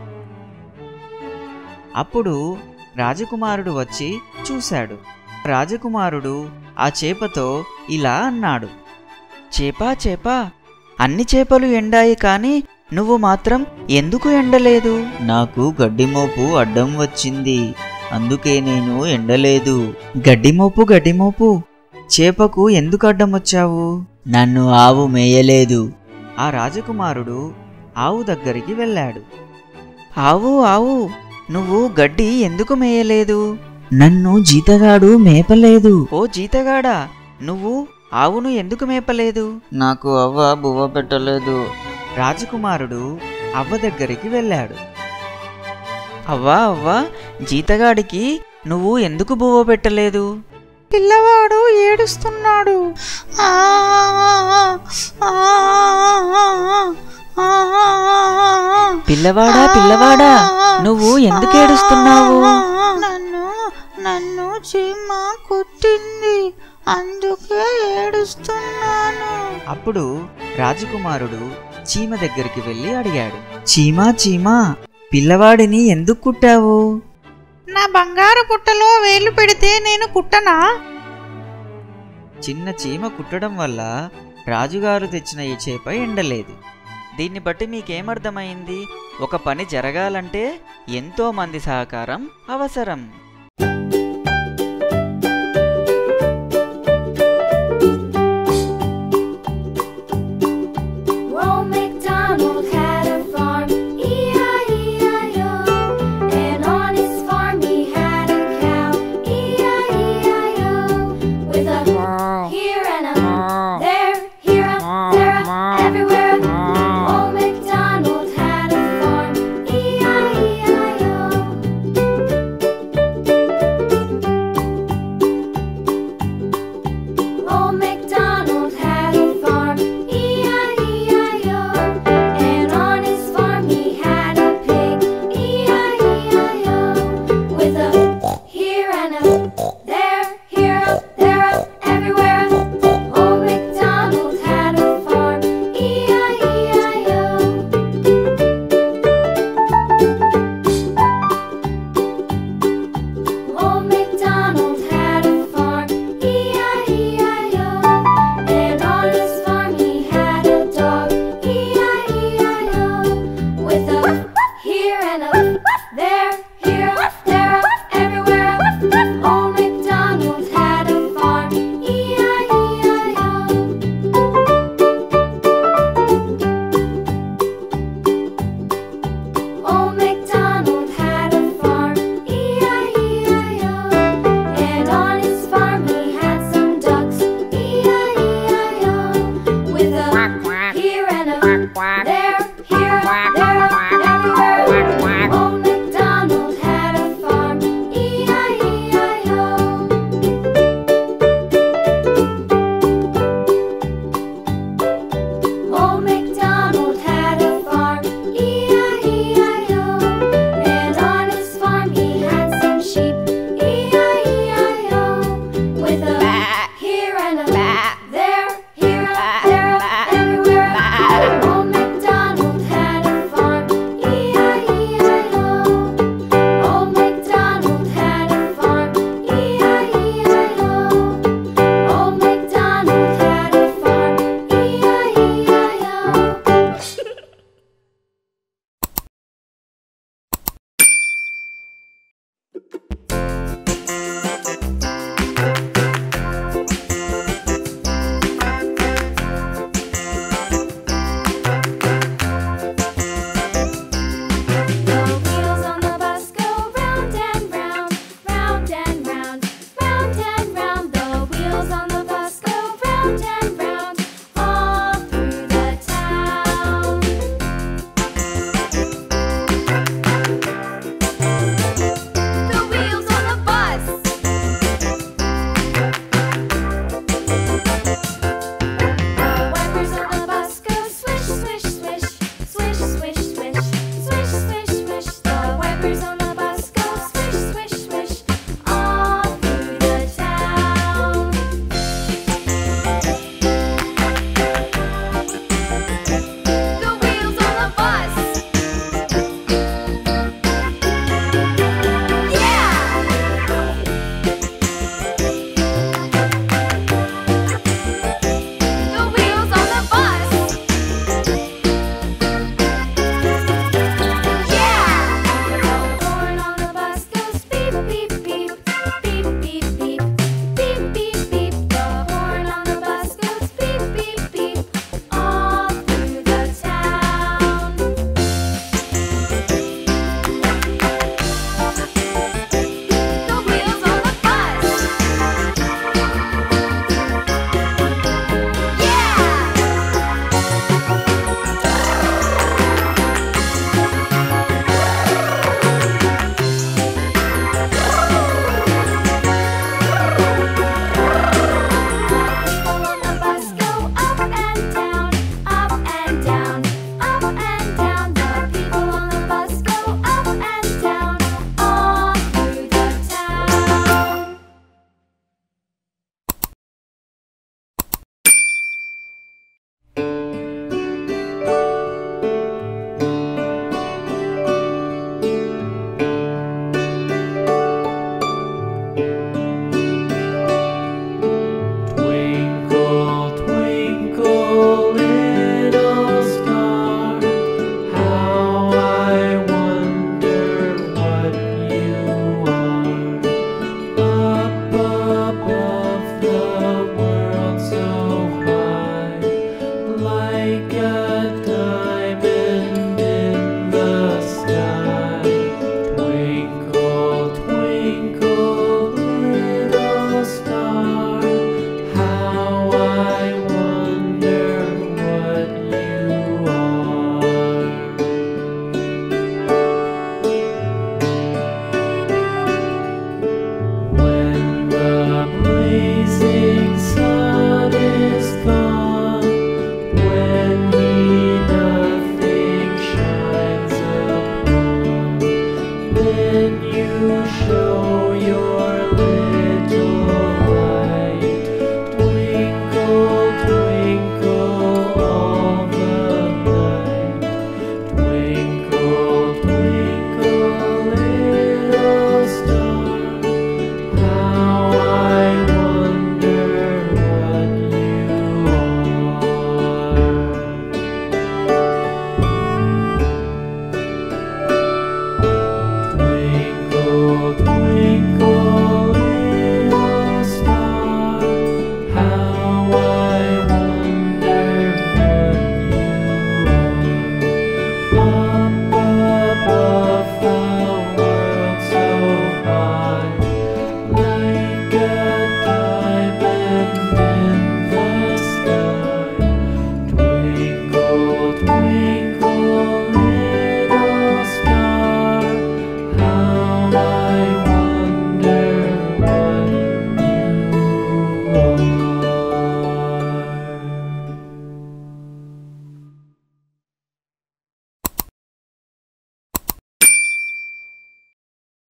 అప్పుడు రాజకుమారుడు వచ్చి చూశాడు. రాజకుమారుడు ఆ చేపతో ఇలా అన్నాడు, చేపా చేపా, అన్ని చేపలు ఎండాయి, కానీ నువ్వు మాత్రం ఎందుకు ఎండలేదు? నాకు గడ్డిమోపు అడ్డం వచ్చింది, అందుకే నేను ఎండలేదు. గడ్డిమోపు, చేపకు ఎందుకు అడ్డం వచ్చావు? నన్ను ఆవు మేయలేదు. ఆ రాజకుమారుడు ఆవు దగ్గరికి వెళ్ళాడు. ఆవు, నువ్వు గడ్డి ఎందుకు మేయలేదు? నన్ను జీతగాడు మేపలేదు. ఓ జీతగాడా, నువ్వు ఆవును ఎందుకు మేపలేదు? నాకు అవ్వ బువ్వ పెట్టలేదు. రాజకుమారుడు అవ్వ దగ్గరికి వెళ్ళాడు. అవ్వా, జీతగాడికి నువ్వు ఎందుకు బువ్వ పెట్టలేదు? పిల్లవాడు ఏడుస్తున్నాడు. పిల్లవాడా, నువ్వు ఎందుకు ఏడుస్తున్నావు? నన్ను చీమ కుట్టింది, అందుకే ఏడుస్తున్నాను. అప్పుడు రాజకుమారుడు చీమ దగ్గరికి వెళ్ళి అడిగాడు, చీమా, పిల్లవాడిని ఎందుకు కుట్టావు? నా బంగారు పుట్టలో వేలు పెడితే నేను కుట్టనా? చిన్న చీమ కుట్టడం వల్ల రాజుగారు తెచ్చిన ఈ చేప ఎండలేదు. దీన్ని బట్టి మీకేమర్థమైంది? ఒక పని జరగాలంటే ఎంతో మంది సహకారం అవసరం. Old MacDonald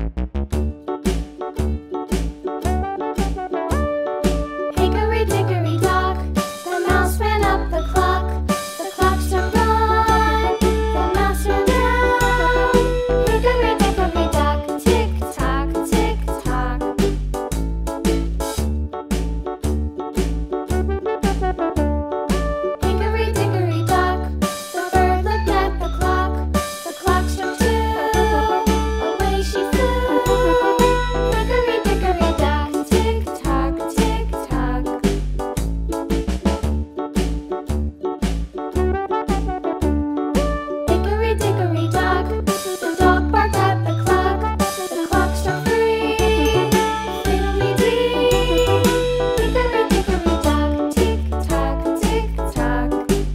Hickory dickory dock, the mouse ran up the clock. The clock struck one, the mouse ran down. Hickory dickory dock, tick tock, tick tock. Hickory dickory dock, the bird looked at the clock. The clock struck two, away she flew. Hickory dickory dock, tick tock, tick tock. Hickory dickory dock, the dog barked at the clock. The clock struck three, fiddly-dee. Hickory dickory dock, tick tock, tick tock.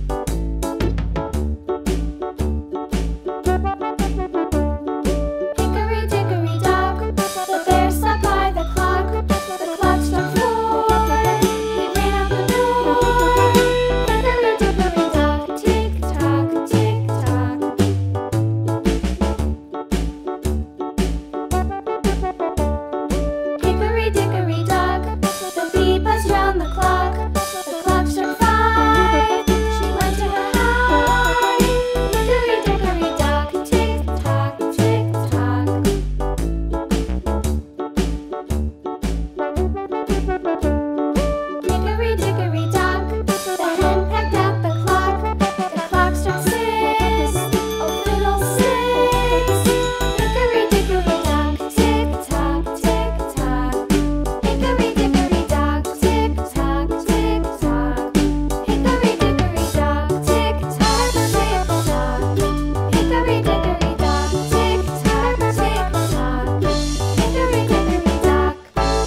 Hickory dickory dock, the bear sat by the clock. The clock struck four, he ran out the door. Hickory dickory dock, tick tock, tick tock. Hickory dickory dock, the bee buzzed round the clock. The clock struck five, she went to her hive. Hickory dickory dock, tick tock, tick tock. Hickory dickory dock, the hen pecked at the clock. The clock struck six, oh fiddlesticks. Hickory dickory dock, tick tock, tick tock. Hickory dickory dock, tick tock, tick tock. Hickory dickory dock, tick tock, tick tock. Hickory dickory dock, tick tock, tick tock. Hickory dickory dock.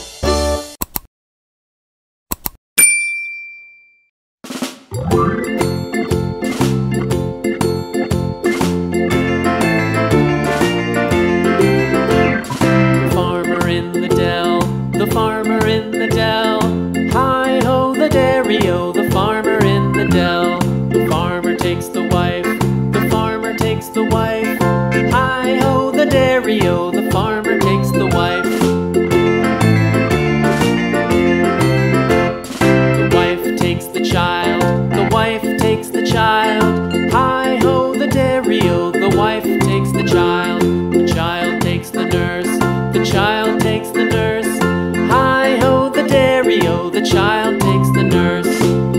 Farmer in the dell, the farmer in the dell. Hi ho the dairy-o, the farmer in the dell. The farmer takes the wife, the farmer takes the wife. Hi ho the dairy-o, the farmer takes the wife. The wife takes the child, the wife takes the child. Hi ho the dairy-o, the wife takes the child. The child takes the nurse, the child takes the nurse. Hi ho the dairy-o, the child takes the nurse.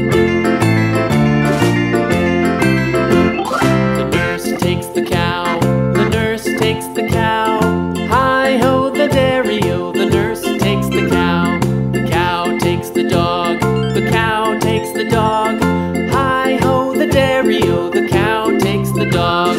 The nurse takes the cow, the nurse takes the cow. Hi ho the dairy-o, the nurse takes the cow. The cow takes the dog, the cow takes the dog. Hi ho the dairy-o, the cow takes the dog.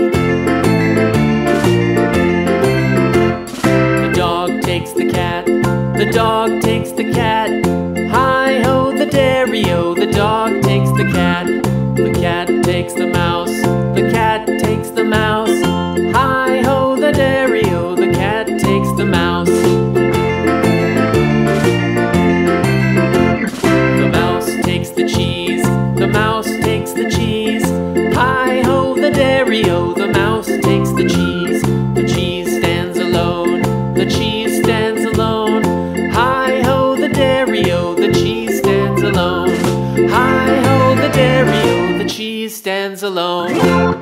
The dog takes the cat, the dog takes the cat. Hi ho the dairy-o, the dog takes the cat. The cat takes the mouse, the cat takes the mouse. Hi ho the dairy-o, the cat takes the mouse. The mouse takes the cheese, the mouse takes the cheese. Hi ho the dairy-o, the mouse takes the cheese. The cheese stands alone, the cheese stands alone. Hi ho the dairy-o, the cheese stands alone. Hi ho the dairy-o, the cheese stands alone.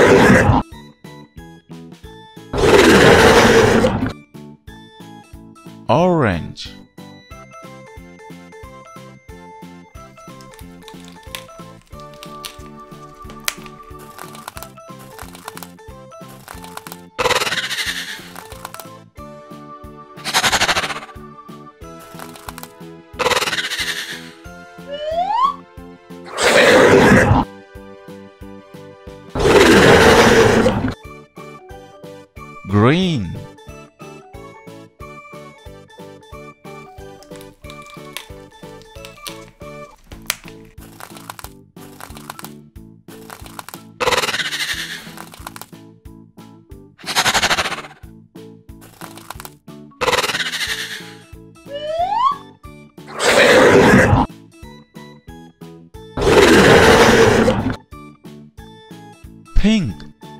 Orange. Green. Pink.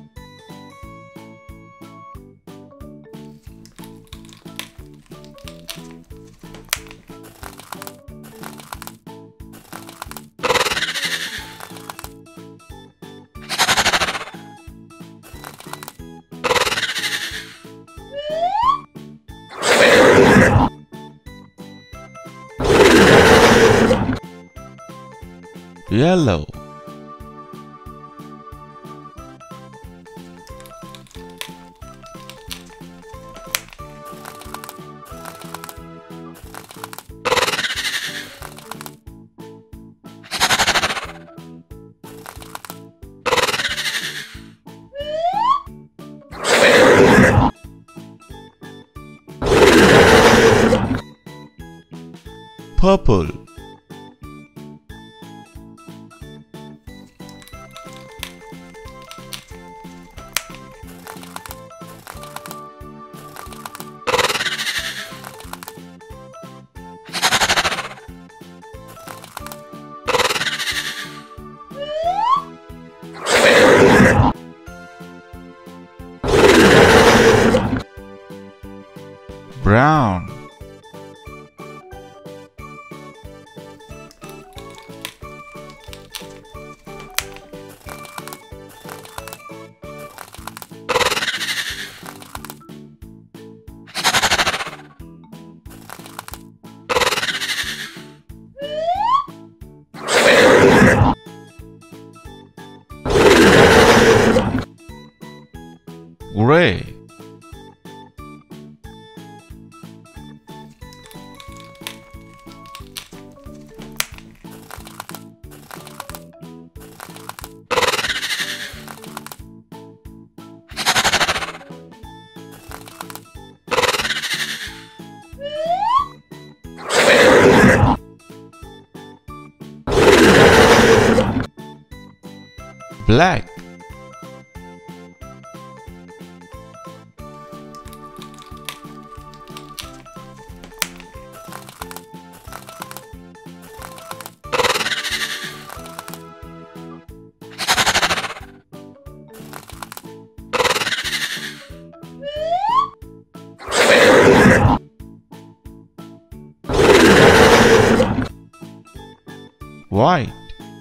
Yellow. Purple. Brown. Gray. Black. White.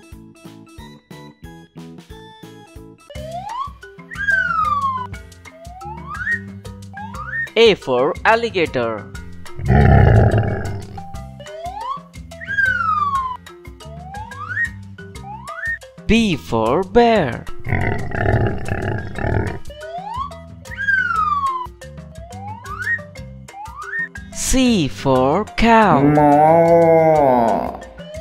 A for alligator. B for bear. C for cow. Moo.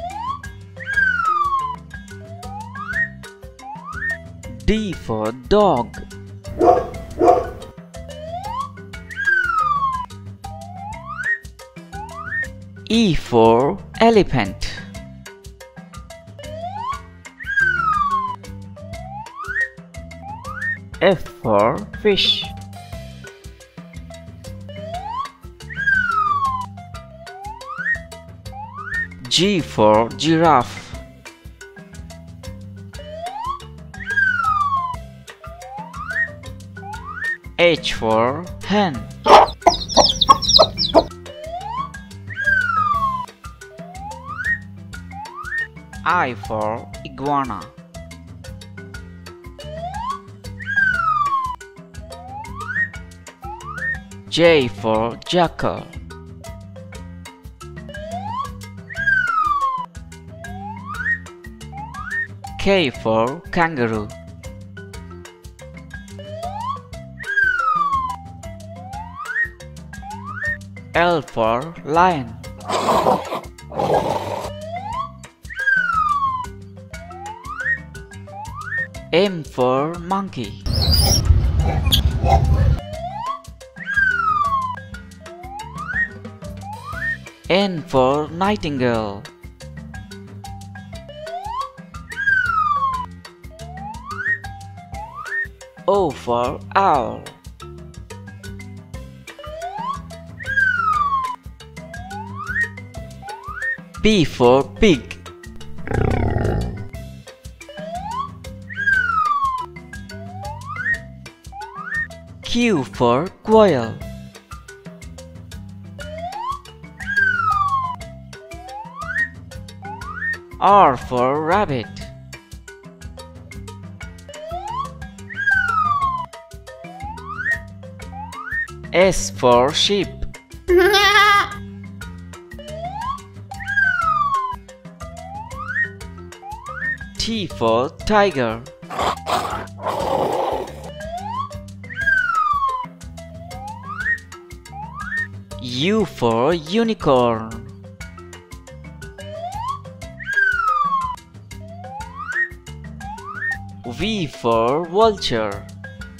D for dog. E for elephant. F for fish. G for giraffe. H for hen. I for iguana. J for jackal. K for kangaroo. L for lion. M for monkey. N for nightingale. O for owl. P for pig. Q for quail. R for rabbit. S for sheep. T for tiger. U for unicorn. V for vulture.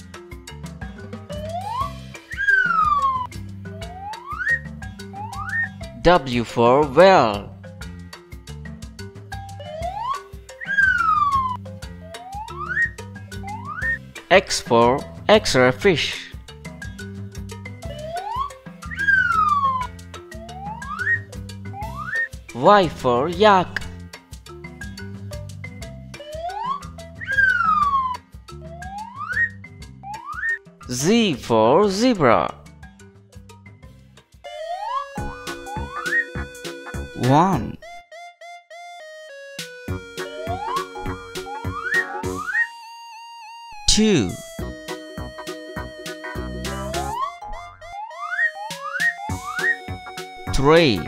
W for whale. X for X-ray fish. Y for yak. Z for zebra. 1 2 3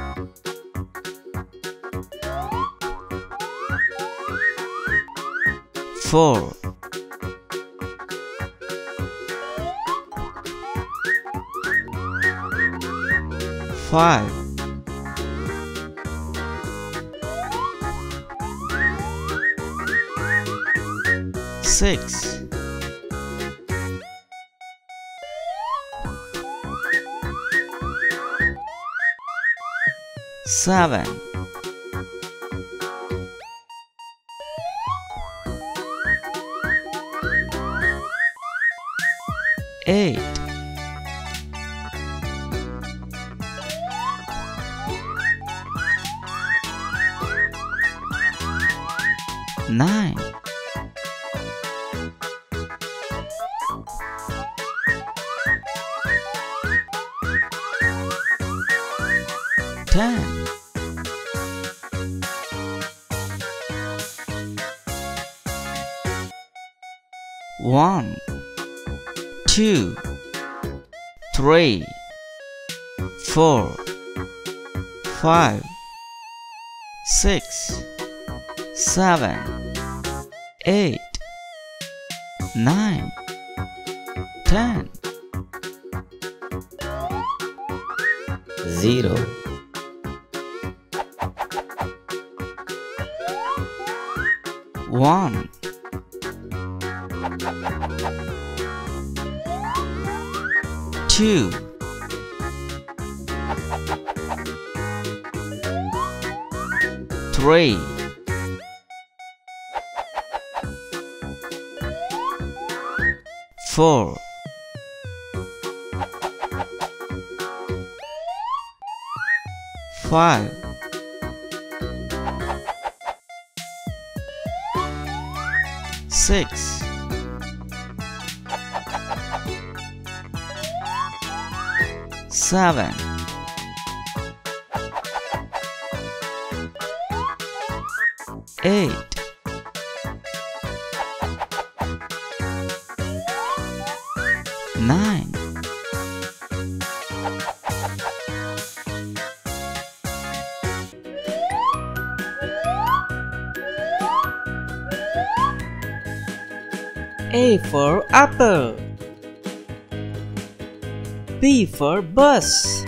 4 5 6 7 8 9 10 1 2 3 4 5 6 7 8 9 10 0 1 2 3 4 5 6 7 8 9 A for apple. B for bus.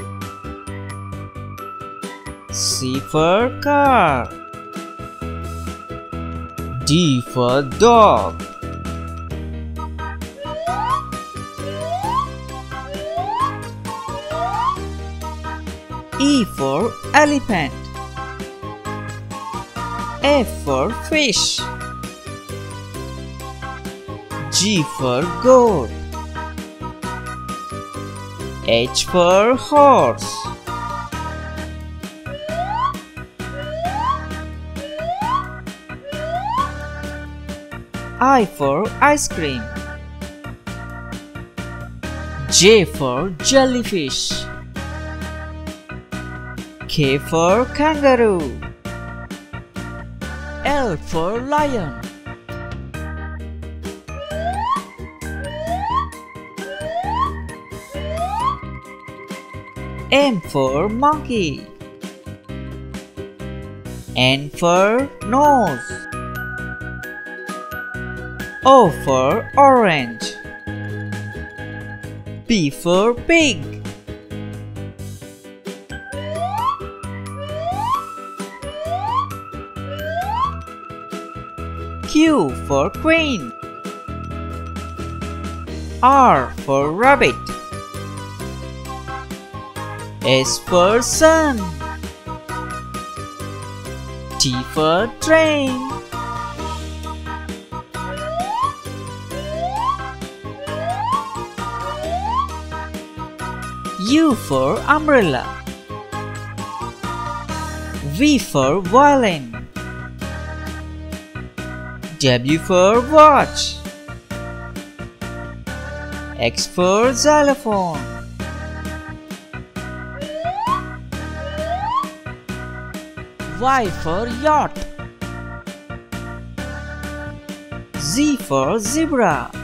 C for car. D for dog. E for elephant. F for fish. G for goat. H for horse. I for ice cream. J for jellyfish. K for kangaroo. L for lion. M for monkey. N for nose. O for orange. P for pig. Q for queen. R for rabbit. S for sun. T for train. U for umbrella. V for violin. W for watch. X for xylophone. Y for yacht. Z for zebra.